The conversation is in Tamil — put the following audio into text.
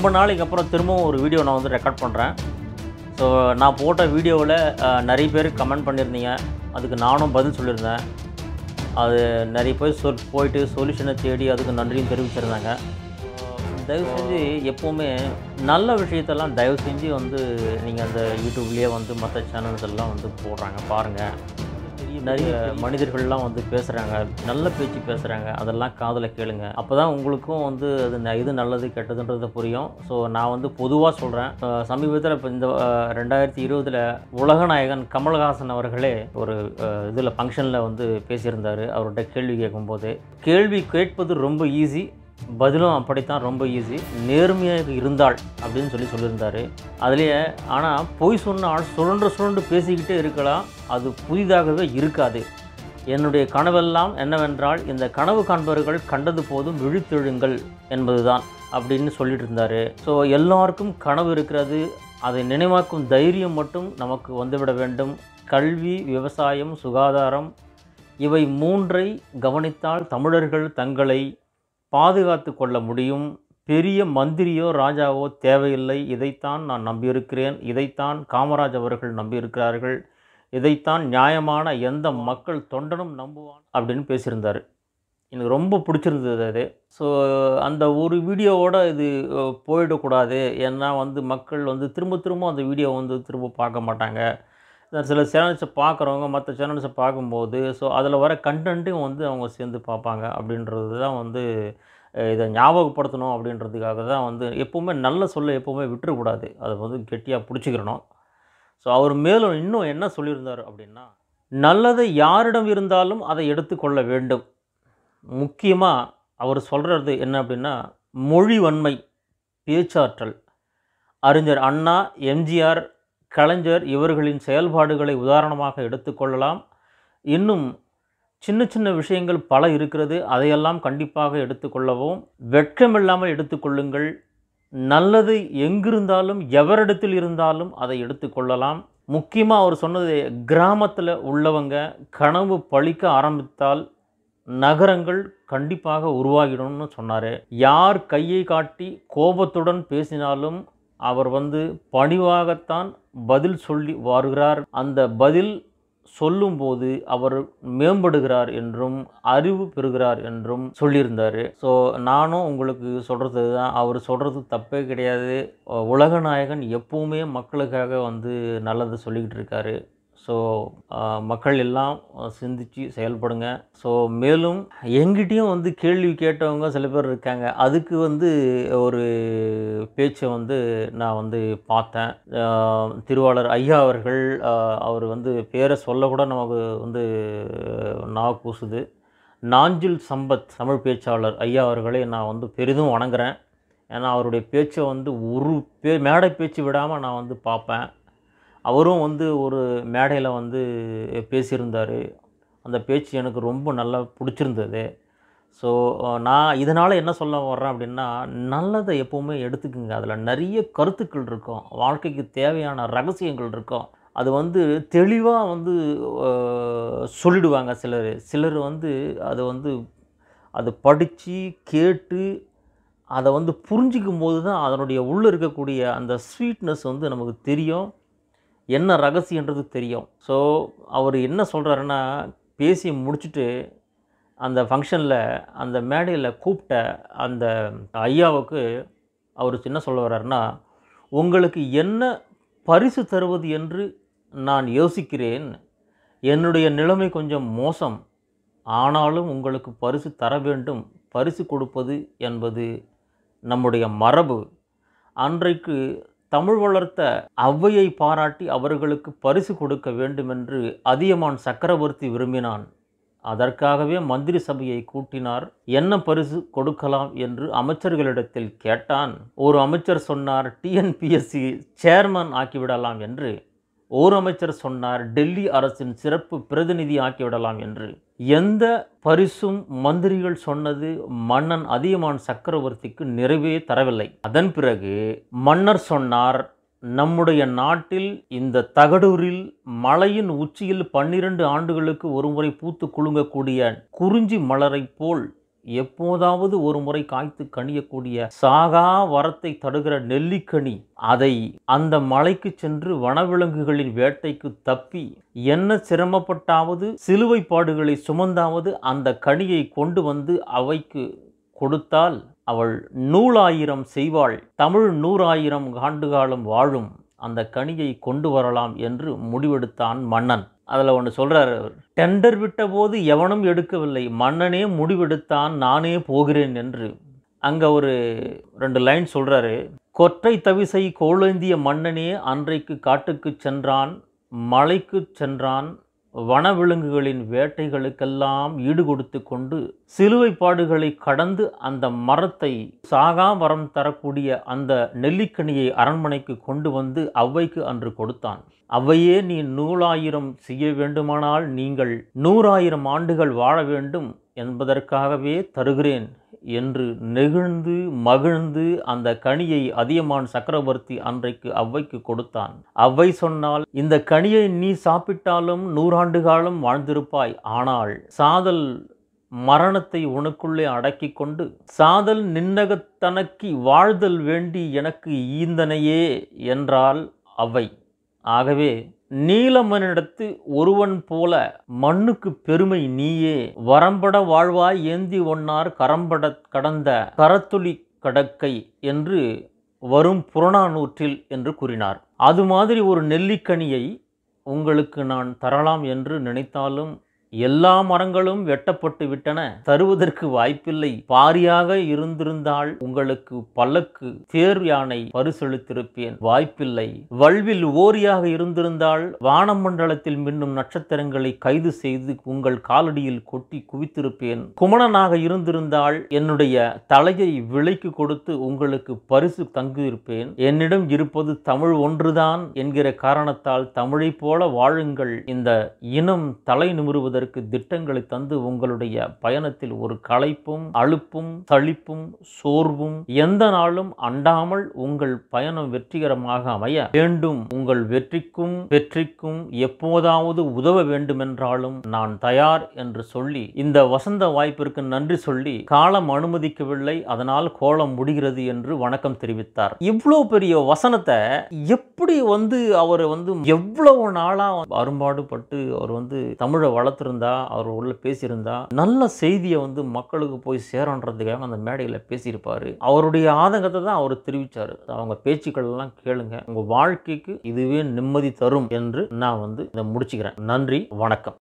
நாளைக்கு அப்புறம் திரும்பவும் ஒரு வீடியோ நான் வந்து ரெக்கார்ட் பண்ணுறேன். ஸோ நான் போட்ட வீடியோவில் நிறைய பேர் கமெண்ட் பண்ணியிருந்தீங்க. அதுக்கு நானும் பதில் சொல்லியிருந்தேன். அது நிறைய பேர் போயிட்டு சொல்யூஷனை தேடி அதுக்கு நன்றியும் தெரிவிச்சிருந்தாங்க. தயவு செஞ்சு எப்போவுமே நல்ல விஷயத்தெல்லாம் தயவு செஞ்சு வந்து நீங்கள் அந்த யூடியூப்லேயே வந்து மற்ற சேனல்ஸ் எல்லாம் வந்து போடுறாங்க பாருங்கள். நிறைய மனிதர்கள்லாம் வந்து பேசுகிறாங்க, நல்ல பேச்சு பேசுகிறாங்க, அதெல்லாம் காதில் கேளுங்க. அப்போ தான் உங்களுக்கும் வந்து அது இது நல்லது கெட்டதுன்றது புரியும். ஸோ நான் வந்து பொதுவாக சொல்கிறேன். சமீபத்தில் இப்போ இந்த 2020 உலகநாயகன் கமல்ஹாசன் அவர்களே ஒரு இதில் ஃபங்க்ஷனில் வந்து பேசியிருந்தார். அவர்கிட்ட கேள்வி கேட்கும்போது, கேள்வி கேட்பது ரொம்ப ஈஸி, பதிலும் அப்படித்தான் ரொம்ப ஈஸி, நேர்மையாக இருந்தாள் அப்படின்னு சொல்லியிருந்தார். அதுலேயே ஆனால் பொய் சொன்னால் சுழன்று பேசிக்கிட்டே இருக்கலாம், அது புதிதாகவே இருக்காது. என்னுடைய கனவெல்லாம் என்னவென்றால், இந்த கனவு காண்பவர்கள் கண்டது போதும் விழித்தெழுங்கள் என்பது தான் அப்படின்னு சொல்லிட்டு இருந்தார். ஸோ எல்லாருக்கும் கனவு இருக்கிறது, அதை நினைவாக்கும் தைரியம் மட்டும் நமக்கு வந்துவிட வேண்டும். கல்வி, விவசாயம், சுகாதாரம் இவை 3ஐ கவனித்தால் தமிழர்கள் தங்களை பாதுகாத்து கொள்ள முடியும். பெரிய மந்திரியோ ராஜாவோ தேவையில்லை. இதைத்தான் நான் நம்பியிருக்கிறேன், இதைத்தான் காமராஜ் அவர்கள் நம்பியிருக்கிறார்கள், இதைத்தான் நியாயமான எந்த மக்கள் தொண்டனும் நம்புவான் அப்படின்னு பேசியிருந்தார். எனக்கு ரொம்ப பிடிச்சிருந்தது அது. ஸோ அந்த ஒரு வீடியோவோடு இது போயிடக்கூடாது. ஏன்னா வந்து மக்கள் வந்து திரும்ப அந்த வீடியோ வந்து திரும்ப பார்க்க மாட்டாங்க. சில சேனல்ஸை பார்க்குறவங்க மற்ற சேனல்ஸை பார்க்கும்போது ஸோ அதில் வர கண்டென்ட்டையும் வந்து அவங்க சேர்ந்து பார்ப்பாங்க. அப்படின்றது தான் வந்து இதை ஞாபகப்படுத்தணும். அப்படின்றதுக்காக தான் வந்து எப்போவுமே நல்ல சொல்ல எப்போவுமே விட்டுறக்கூடாது, அதை வந்து கெட்டியாக பிடிச்சிக்கிறணும். ஸோ அவர் மேலும் இன்னும் என்ன சொல்லியிருந்தார் அப்படின்னா, நல்லதை யாரிடம் இருந்தாலும் அதை எடுத்துக்கொள்ள வேண்டும். முக்கியமாக அவர் சொல்கிறது என்ன அப்படின்னா, மொழி வன்மை, பேச்சாற்றல். அறிஞர் அண்ணா, எம்ஜிஆர், கலைஞர் இவர்களின் செயல்பாடுகளை உதாரணமாக எடுத்துக்கொள்ளலாம். இன்னும் சின்ன விஷயங்கள் பல இருக்கிறது, அதையெல்லாம் கண்டிப்பாக எடுத்துக்கொள்ளவும். வெட்கமில்லாமல் எடுத்துக்கொள்ளுங்கள். நல்லது எங்கிருந்தாலும் எவரிடத்தில் இருந்தாலும் அதை எடுத்துக்கொள்ளலாம். முக்கியமாக அவர் சொன்னது, கிராமத்தில் உள்ளவங்க கனவு பழிக்க ஆரம்பித்தால் நகரங்கள் கண்டிப்பாக உருவாகிடும்னு சொன்னார். யார் கையை காட்டி கோபத்துடன் பேசினாலும் அவர் வந்து பணிவாகத்தான் பதில் சொல்லி வருகிறார். அந்த பதில் சொல்லும்போது அவர் மேம்படுகிறார் என்றும் அறிவு பெறுகிறார் என்றும் சொல்லியிருந்தார். ஸோ நானும் உங்களுக்கு சொல்கிறது தான், அவர் சொல்கிறது தப்பே கிடையாது. உலகநாயகன் எப்பவுமே மக்களுக்காக வந்து நல்லது சொல்லிக்கிட்டு இருக்காரு. ஸோ மக்கள் எல்லாம் சிந்தித்து செயல்படுங்க. ஸோ மேலும் எங்கிட்டையும் வந்து கேள்வி கேட்டவங்க சில பேர் இருக்காங்க. அதுக்கு வந்து ஒரு பேச்சை வந்து நான் வந்து பார்த்தேன். திருவாளர் ஐயா அவர்கள், அவர் வந்து பேரை சொல்லக்கூட நமக்கு வந்து நாவு கூசுது. நாஞ்சில் சம்பத் தமிழ் பேச்சாளர் ஐயா அவர்களை நான் வந்து பெரிதும் வணங்குறேன். ஏன்னா அவருடைய பேச்சை வந்து ஒரு மேடை பேச்சு விடாமல் நான் வந்து பார்ப்பேன். அவரும் வந்து ஒரு மேடையில் வந்து பேசியிருந்தார். அந்த பேச்சு எனக்கு ரொம்ப நல்லா பிடிச்சிருந்தது. ஸோ நான் இதனால் என்ன சொல்ல வர்றேன் அப்படின்னா, நல்லதை எப்போவுமே எடுத்துக்குங்க. அதில் நிறைய கருத்துக்கள் இருக்கும், வாழ்க்கைக்கு தேவையான ரகசியங்கள் இருக்கும். அது வந்து தெளிவாக வந்து சொல்லிடுவாங்க சிலர் வந்து அதை படித்து கேட்டு அதை வந்து புரிஞ்சிக்கும் போது தான் அதனுடைய உள்ளே இருக்கக்கூடிய அந்த ஸ்வீட்னஸ் வந்து நமக்கு தெரியும், என்ன ரகசியன்றது தெரியும். ஸோ அவர் என்ன சொல்கிறாருன்னா, பேசி முடிச்சுட்டு அந்த ஃபங்க்ஷனில் அந்த மேடையில் கூப்பிட்ட அந்த ஐயாவுக்கு அவர் என்ன சொல்ல வர்றாருன்னா, உங்களுக்கு என்ன பரிசு தருவது என்று நான் யோசிக்கிறேன். என்னுடைய நிலைமை கொஞ்சம் மோசம், ஆனாலும் உங்களுக்கு பரிசு தர வேண்டும். பரிசு கொடுப்பது என்பது நம்முடைய மரபு. அன்றைக்கு தமிழ் வளர்த்த ஔவையை பாராட்டி அவர்களுக்கு பரிசு கொடுக்க வேண்டுமென்று அதியமான் சக்கரவர்த்தி விரும்பினான். அதற்காகவே மந்திரி சபையை கூட்டினார். என்ன பரிசு கொடுக்கலாம் என்று அமைச்சர்களிடத்தில் கேட்டான். ஒரு அமைச்சர் சொன்னார், டிஎன்பிஎஸ்சி சேர்மன் ஆக்கிவிடலாம் என்று. ஒரு அமைச்சர் சொன்னார், டெல்லி அரசின் சிறப்பு பிரதிநிதி ஆக்கிவிடலாம் என்று. எந்த பரிசும் மந்திரிகள் சொன்னது மன்னன் அதியமான் சக்கரவர்த்திக்கு நிறைவே தரவில்லை. அதன் பிறகு மன்னர் சொன்னார், நம்முடைய நாட்டில் இந்த தகடூரில் மலையின் உச்சியில் 12 ஆண்டுகளுக்கு ஒருமுறை பூத்து குலுங்கக்கூடிய குறிஞ்சி மலரை போல் எப்போதாவது ஒரு முறை காய்த்து கனியக்கூடிய சாகா வரத்தை தருகிற நெல்லிக்கனி, அதை அந்த மலைக்கு சென்று வனவிலங்குகளின் வேட்டைக்கு தப்பி என்ன சிரமப்பட்டாவது சிலுவை பாடுகளை சுமந்தாவது அந்த கனியை கொண்டு வந்து அவைக்கு கொடுத்தால் அவள் 100,000 செய்வாள், தமிழ் 100,000 ஆண்டுகாலம் வாழும், அந்த கனியை கொண்டு வரலாம் என்று முடிவெடுத்தான் மன்னன். அதில் ஒன்று சொல்கிறார், டெண்டர் விட்ட போது எவனும் எடுக்கவில்லை, மன்னனே முடிவெடுத்தான், நானே போகிறேன் என்று. அங்கே ஒரு 2 லைன் சொல்கிறாரு. கொற்றை தவிசை கோளேந்திய மன்னனே அன்றைக்கு காட்டுக்கு சென்றான், மலைக்கு சென்றான், வனவிலங்குகளின் வேட்டைகளுக்கெல்லாம் ஈடு கொடுத்து கொண்டு சிலுவை பாடுகளை கடந்து அந்த மரத்தை, சாகா மரம் தரக்கூடிய அந்த நெல்லிக்கனியை அரண்மனைக்கு கொண்டு வந்து அவ்வைக்கு அன்று கொடுத்தான். அவ்வையே, நீ 100,000 செய்ய வேண்டுமானால் நீங்கள் 100,000 ஆண்டுகள் வாழ வேண்டும் என்பதற்காகவே தருகிறேன் என்று நெகிழ்ந்து மகிழ்ந்து அந்த கனியை அதியமான் சக்கரவர்த்தி அன்றைக்கு அவ்வைக்கு கொடுத்தான். அவ்வை சொன்னால், இந்த கனியை நீ சாப்பிட்டாலும் 100 ஆண்டு காலம் வாழ்ந்திருப்பாய், ஆனால் சாதல் மரணத்தை உனக்குள்ளே அடக்கி கொண்டு சாதல் நின்னகத்தனக்கி வாழ்தல் வேண்டி எனக்கு ஈந்தனையே என்றாள் அவ்வை. ஆகவே நீலமனிடத்து ஒருவன் போல மண்ணுக்கு பெருமை நீயே, வரம்பட வாழ்வாய் ஏந்தி ஒன்னார் கரம்பட கடந்த கரத்துளி கடக்கை என்று வரும் புறநானூற்றில் என்று கூறினார். அது மாதிரி ஒரு நெல்லிக்கனியை உங்களுக்கு நான் தரலாம் என்று நினைத்தாலும் எல்லா மரங்களும் வெட்டப்பட்டு விட்டன, தருவதற்கு வாய்ப்பில்லை. பாரியாக இருந்திருந்தால் உங்களுக்கு பல்லக்கு தேர் யானை பரிசளித்திருப்பேன், வாய்ப்பில்லை. வல்வில் ஓரியாக இருந்திருந்தால் வானமண்டலத்தில் மின்னும் நட்சத்திரங்களை கைது செய்து உங்கள் காலடியில் கொட்டி குவித்திருப்பேன். குமணனாக இருந்திருந்தால் என்னுடைய தலையை விலைக்கு கொடுத்து உங்களுக்கு பரிசு தங்கியிருப்பேன். என்னிடம் இருப்பது தமிழ் ஒன்றுதான் என்கிற காரணத்தால் தமிழை போல வாழுங்கள், இந்த இனம் தலை நிமிருவதற்கு திட்டங்களை தந்து உங்களுடைய பயணத்தில் ஒரு களைப்பும் அலுப்பும் தளிப்பும் சோர்வும் எந்த நாளும் அண்டாமல் உங்கள் பயணம் வெற்றிகரமாக அமைய வேண்டும். உங்கள் வெற்றிக்கும் எப்போதாவது உதவ வேண்டுமென்றாலும் நான் தயார் என்று சொல்லி இந்த வசந்த வாய்ப்பிற்கு நன்றி சொல்லி, காலம் அனுமதிக்கவில்லை அதனால் கோலம் முடிகிறது என்று வணக்கம் தெரிவித்தார். இவ்வளோ பெரிய வசனத்தை எப்படி அவர் எவ்வளவு நாளா அரும்பாடுபட்டு அவர் தமிழை வளர்த்து அவர் உள்ள பேசியிருந்தா நல்ல செய்தியை மக்களுக்கு போய் சேரன்றதுக்காக அந்த மேடையில் பேசியிருப்பாரு. அவருடைய ஆதங்கத்தை தான் அவர் தெரிவிச்சாரு. அவங்க பேச்சுக்கள் எல்லாம் கேளுங்க, உங்க வாழ்க்கைக்கு இதுவே நிம்மதி தரும் என்று நான் இதை முடிச்சுக்கிறேன். நன்றி, வணக்கம்.